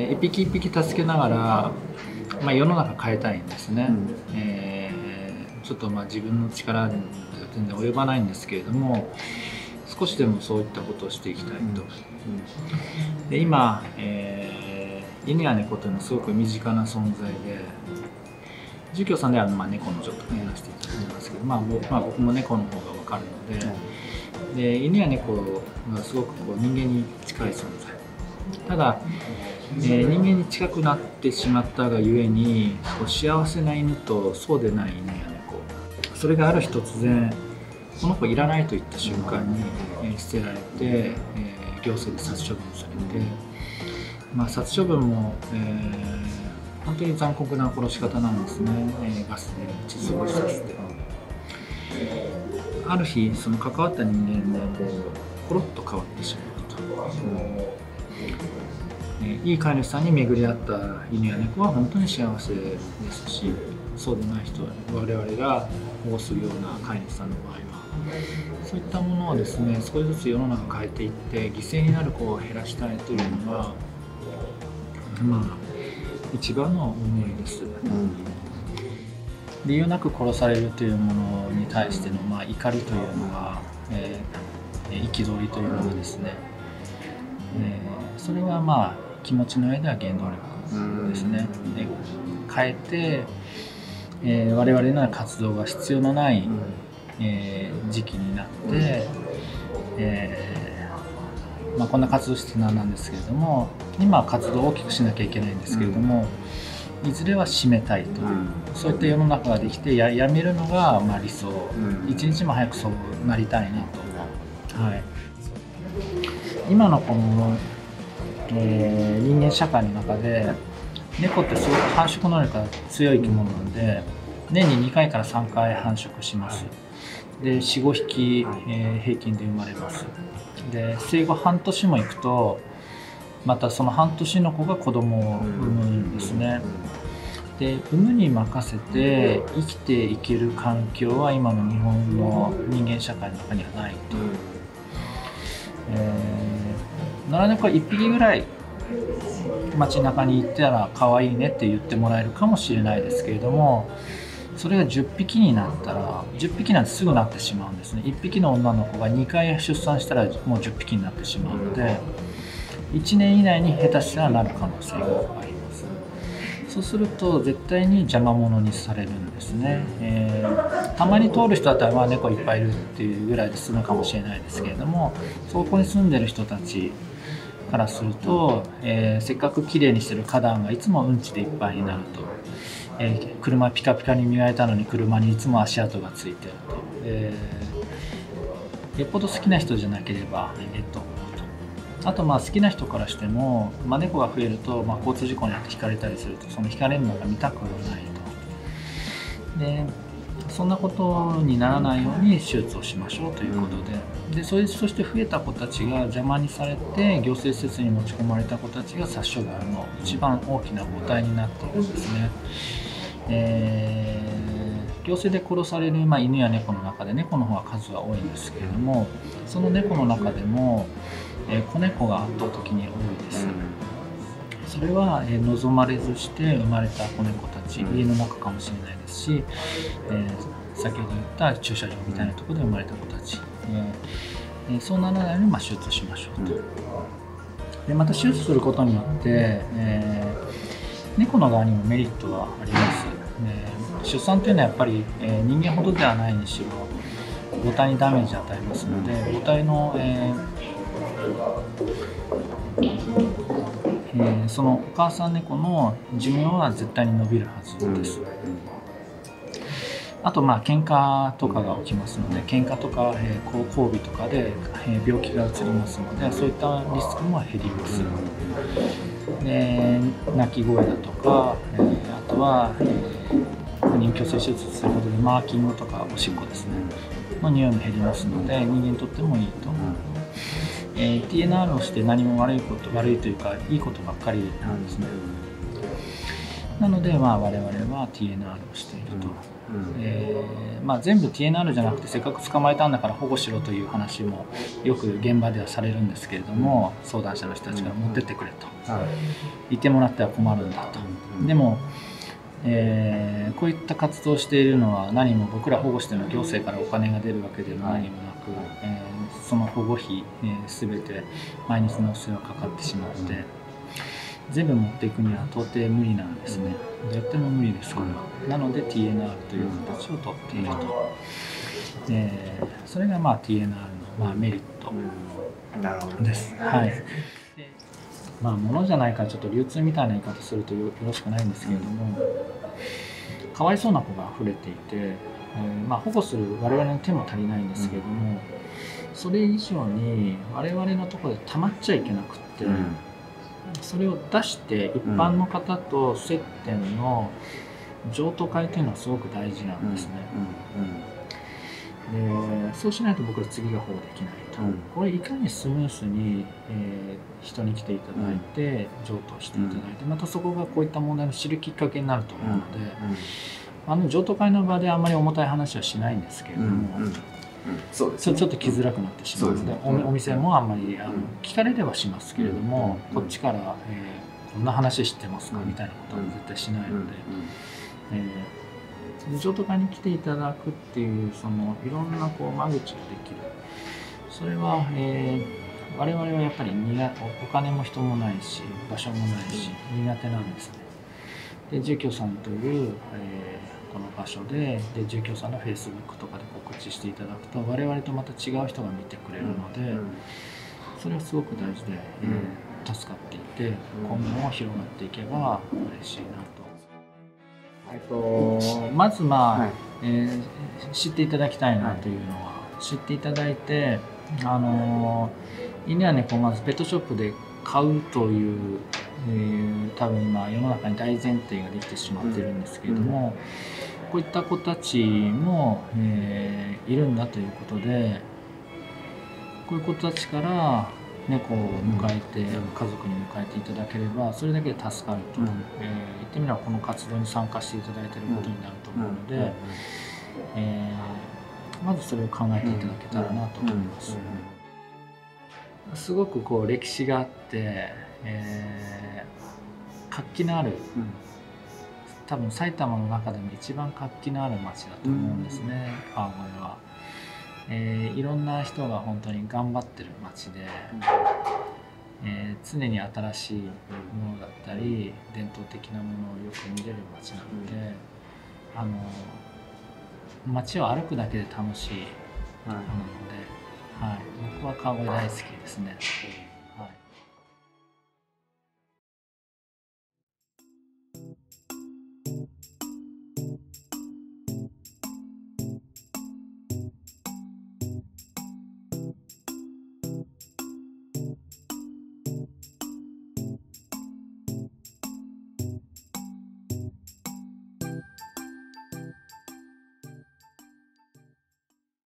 一匹一匹助けながら、世の中変えたいんですね。ちょっと自分の力では全然及ばないんですけれども、少しでもそういったことをしていきたいと。で今、犬や猫というのはすごく身近な存在で、住居さんでは猫のちょっとやらせていただいてますけど、僕も猫の方が分かるので、犬や猫がすごく人間に近い存在。ただ、人間に近くなってしまったがゆえに、幸せな犬とそうでない犬や猫、それがある日突然この子いらないと言った瞬間に捨てられて、行政で殺処分されて、殺処分も、本当に残酷な殺し方なんですね。ガスで窒息させて、ある日その関わった人間がコロッと変わってしまうと。いい飼い主さんに巡り合った犬や猫は本当に幸せですし、そうでない人は我々が保護するような飼い主さんの場合は、そういったものをですね、少しずつ世の中変えていって犠牲になる子を減らしたいというのが一番の思いです。理由なく殺されるというものに対しての怒りというのが、憤りというのがですね、それは気持ちの上では原動力ですね。で変えて、我々の活動が必要のない、時期になって、こんな活動してなんですけれども、今は活動を大きくしなきゃいけないんですけれども、いずれは締めたいと、そういった世の中ができて やめるのが理想、一日も早くそうなりたいなと、今のこの、人間社会の中で猫ってすごく繁殖能力が強い生き物なので、年に2回から3回繁殖します。で 4,5 匹、平均で生まれます。で生後半年もいくとまたその半年の子が子供を産むんですね。で産むに任せて生きていける環境は今の日本の人間社会の中にはないと。野良猫は1匹ぐらい街中に行ったら可愛いねって言ってもらえるかもしれないですけれども、それが10匹になったら、10匹なんてすぐなってしまうんですね。1匹の女の子が2回出産したらもう10匹になってしまうので、1年以内に下手したらなる可能性があります。そうすると絶対に邪魔者にされるんですね。たまに通る人だったら猫いっぱいいるっていうぐらいで済むかもしれないですけれども、そこに住んでる人たちからすると、せっかくきれいにしてる花壇がいつもうんちでいっぱいになると、車ピカピカに磨いたのに車にいつも足跡がついてると、よっぽど好きな人じゃなければと思うと。あと好きな人からしても、猫が増えると、交通事故にあってひかれたりすると、そのひかれるのが見たくないと。でそんなことにならないように手術をしましょうということで、そして増えた子たちが邪魔にされて行政施設に持ち込まれた子たちが殺処分の一番大きな母体になっているんですね。行政で殺される、犬や猫の中で猫の方が数は多いんですけれども、その猫の中でも、子猫が圧倒的に多いです。それは、望まれずして生まれた子猫たち、家の中かもしれないですし、先ほど言った駐車場みたいなところで生まれた子たち、そうならないように手術しましょうと。でまた手術することによって、猫の側にもメリットがあります。出産というのはやっぱり、人間ほどではないにしろ母体にダメージを与えますので、母体の、そのお母さん猫の寿命は絶対に伸びるはずです。あと喧嘩とかが起きますので、喧嘩とか、交尾とかで、病気がうつりますので、そういったリスクも減ります。で鳴き声だとか、あとは、不妊去勢手術することでマーキングとかおしっこですねの匂いも減りますので、人間にとってもいいと思う。TNR をして何も悪いというかいいことばっかりなんですね。 なので、我々は TNR をしていると。全部 TNR じゃなくて、せっかく捕まえたんだから保護しろという話もよく現場ではされるんですけれども、相談者の人たちから持ってってくれと、言ってもらっては困るんだと。でもこういった活動をしているのは何も僕ら保護しての行政からお金が出るわけでも何もなく、その保護費、全て毎日のお世話かかってしまって、全部持っていくには到底無理なんですね。やっても無理ですから。なので TNR という形をとっていると。それがTNR のメリットです。はい。物じゃないからちょっと流通みたいな言い方するとよろしくないんですけれども、かわいそうな子が溢れていて、保護する我々の手も足りないんですけれども、それ以上に我々のところで溜まっちゃいけなくって、それを出して一般の方と接点の譲渡会というのはすごく大事なんですね。でそうしないと僕ら次が保護できないと、これいかにスムースに、人に来ていただいて譲渡していただいて、またそこがこういった問題の知るきっかけになると思うので、譲渡会の場であんまり重たい話はしないんですけれども、ちょっと来づらくなってしまうので、お店もあんまり聞かれればしますけれども、こっちから、こんな話知ってますかみたいなことは絶対しないので。譲渡会に来ていただくっていういろんな間口ができる、それは、我々はやっぱりお金も人もないし場所もないし苦手なんですね。で住居さんという、この場所で住居さんの Facebook とかで告知していただくと我々とまた違う人が見てくれるので、それはすごく大事で、助かっていて、今後も広がっていけば嬉しいなと。まず知っていただきたいなというのは、知っていただいて、犬や猫をまずペットショップで買うという、多分今世の中に大前提ができてしまっているんですけれども、こういった子たちも、いるんだということで、こういう子たちから猫を迎えて、家族に迎えていただければそれだけで助かると、言ってみればこの活動に参加していただいていることになると思うので、まずそれを考えていただけたらなと思います。すごく歴史があって、活気のある、多分埼玉の中でも一番活気のある街だと思うんですね、川越は。いろんな人が本当に頑張ってる街で、常に新しいものだったり伝統的なものをよく見れる街なので、街を歩くだけで楽しいなので、僕は川越大好きですね。